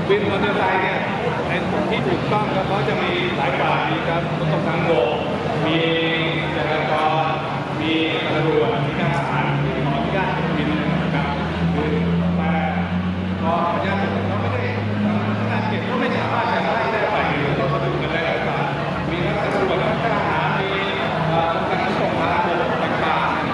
วินมอเตอร์ไซค์เนี่ยในที่ถูกต้องก็เขาจะมีหลายฝ่ายมีการขนส่งทางบกมีจราจรมีตำรวจมีทหารที่ขออนุญาตบินนะครับคือแต่พออนุญาตเราไม่ได้พนักงานเก็บก็ไม่สามารถจะได้ไปหรือเขาดูกันได้หลายฝ่ายมีทั้งตำรวจทั้งทหารมีการขนส่งทางบกต่างๆ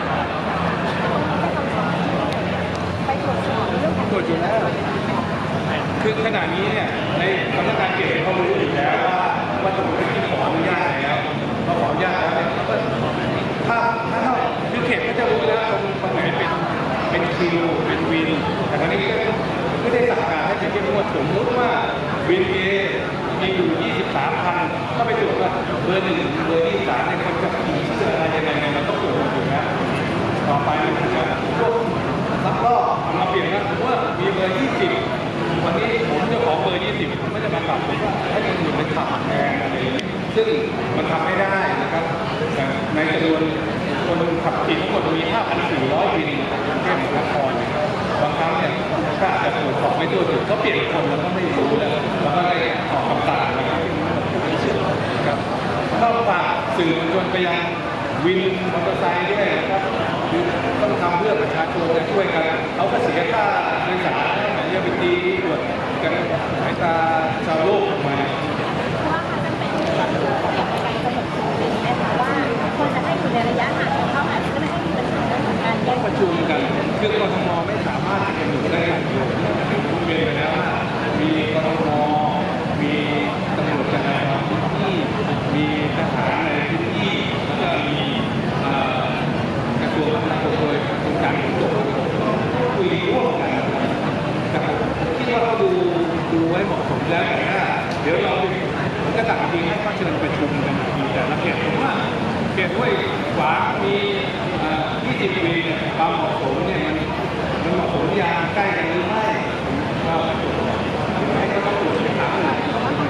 ไปตรวจสอบเรื่องของตรวจอยู่แล้วคือขณะนี้เนี่ยในสำนักงานเขตเขารู้อยู่แล้วว่าตรงนี้ที่ขออนุญาตแล้วเขาขออนุญาตแล้วเนี่ยก็ถ้าคือเขตก็จะรู้แล้วตรงไหนเป็นคิวเป็นวินแต่ครั้นี้ก็ไม่ได้สั่งการให้เป็นเข้มงวดสมมติว่าวินเอมีอยู่23,000ก็ไปตรวจว่าเบอร์1เบอร์23เนี่ยคนจะขี่เสื้ออะไรยังไงเราต้องตรวจอยู่นะต่อไปมันจะพวกรับรอบมาเปลี่ยนนะผมว่ามีเบอร์20วันนี้ผมเจ้าของเบอร์20ผมก็จะมาปรับผมว่าให้คนอื่นเป็นขับแทนอะไรซึ่งมันทำไม่ได้นะครับในจำนวนคนขับขี่ทั้งหมดมี 5,400 วินของกรุงเทพมหานครบางครั้งเนี่ยถ้าอาจจะตรวจสอบไม่ทั่วถึงเขาเปลี่ยนคนแล้วก็ไม่รู้แล้วแล้วก็ได้ออกคำสั่งนะครับก็ฝากสื่อมวลชนไปยังวินมอเตอร์ไซค์ด้วยนะครับต้องทำเพื่อประชาชนจะช่วยกันเขาก็เสียค่าโดยสารเยอะไปดีตรวจกันสายตาชาวโลกออกมาว่ามันเป็นความเชื่อของการกำหนดจริงไหมคะว่าควรจะให้อยู่ในระยะห่างของเขาอาจจะไม่ให้มีปัญหาเรื่องของการแยกประชุมกันคือกทมไม่สามารถจะกำหนดได้อย่างเดียวผมเรียนไปแล้วมีกทมมีตำรวจจราจรพื้นที่มีทหารในพื้นที่แล้วก็มีกระทรวงคมนาคมโดยองค์การขนส่งคุยร่วมกันแต่ที่ว่าเขาดูไว้เหมาะสมแล้วแต่ถ้าเดี๋ยวเราก็ต่างทีให้เขาเชิญประชุมกันทีแต่ละเขตผมว่าเขตด้วยขวามี20 ปีเนี่ยความเหมาะสมเนี่ยมันเหมาะสมยางใกล้กันหรือไม่เราให้เขาตรวจถามหน่อย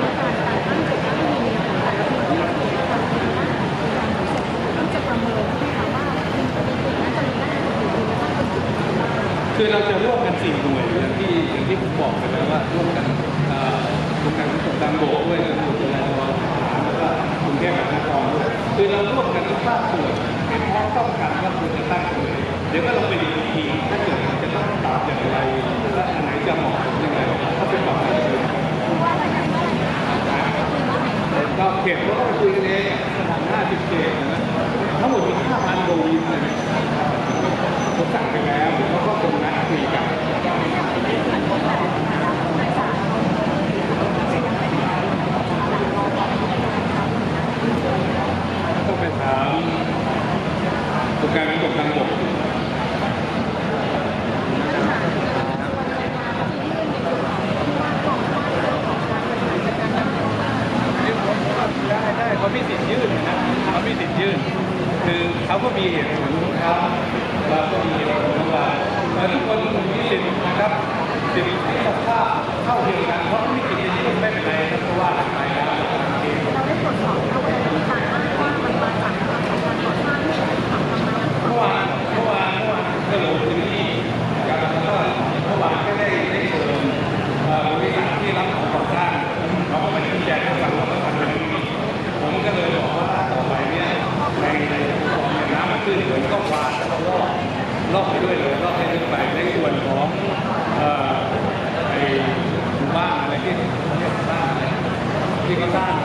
คือเราจะร่วมกัน4 หน่วยอย่างที่ผมบอกไปแล้วว่าร่วมกันโครงการขนส่งทางบกด้วยตำรวจจราจรแล้วก็กรุงเทพมหานครด้วยคือเราร่วมกันทุกภาคส่วนเห็นพ้องต้องกันว่าควรจะตั้งเลยเดี๋ยวก็ลงไปดูอีกทีถ้าเกิดจะต้องปรับอย่างไรและอันไหนจะเหมาะสมยังไงถ้าเป็นแบบนั้นก็เขตเขาก็ไปคุยกันเอง50 เขตนะทั้งหมดมี 5,000 กว่าวินเลยผมสั่งไปแล้วเขาก็คงนัดคุยกันต้องไปถามโครงการขนส่งทางบกได้เขามีสิทธิ์ยื่นนะเขามีสิทธิ์ยื่นคือเขาก็มีเหตุผลของเขาเราก็มีเหตุผลของเราทุกคนมีสิทธิ์นะครับสิทธิ์ที่สภาพเท่าเทียมกันเพราะมีสิทธิ์ยื่นไม่เป็นไรเพราะว่าไปแล้วเราได้ตรวจสอบเอาไว้ที่ผ่านมาว่ามันมาจากการก่อสร้างที่ทำมาเมื่อวานก็ลงพื้นที่กันแล้วก็เมื่อวานก็ได้เชิญบริษัทที่รับก่อสร้างเขาก็มาชี้แจงให้ฟังว่าทำเป็นอย่างนี้ผมก็เลยบอกว่าต่อไปเนี่ยในคลองน้ำมันขึ้นผมก็วาดแล้วก็ลอกไปด้วยเลยลอกให้ขึ้นไปในส่วนของหมู่บ้านอะไรที่บ้านที่เขาสร้าง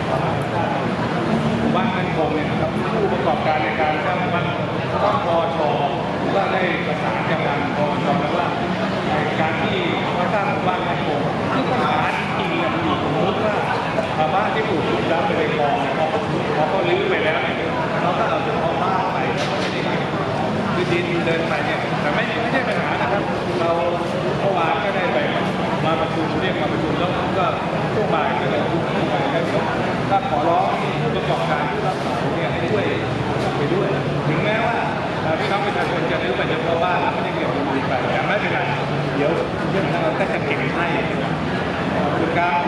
หมู่บ้านมั่นคงเนี่ยนะครับผู้ประกอบการในการสร้างหมู่บ้านต้องพอชก็ได้ประสานกับทางพอชแล้วว่าการที่เขาสร้างหมู่บ้านมั่นคงที่ปัญหาจริงมันอยู่สมมติว่าบ้านที่ปลูกทุกแล้วไปในคลองพอเขาลื้อไปแล้วเราก็เอาเฉพาะบ้านไปแล้วก็ไม่ได้คือดินเดินไปเนี่ยแต่ไม่ใช่ปัญหานะครับเราเมื่อวานก็ได้ไปมาประชุมเรียกมาประชุมแล้วก็ช่วงบ่ายก็เลยพูดไปแล้วถ้าขอร้องผู้ประกอบการผู้รับเหมาเนี่ยให้ช่วยไปด้วยถึงแม้ว่าพี่น้องประชาชนจะรื้อไปเฉพาะบ้านแล้วไม่ได้เก็บเงินไปแต่ไม่เป็นไรเดี๋ยวเรื่องนั้นเราก็จะเก็บให้ขอบคุณครับ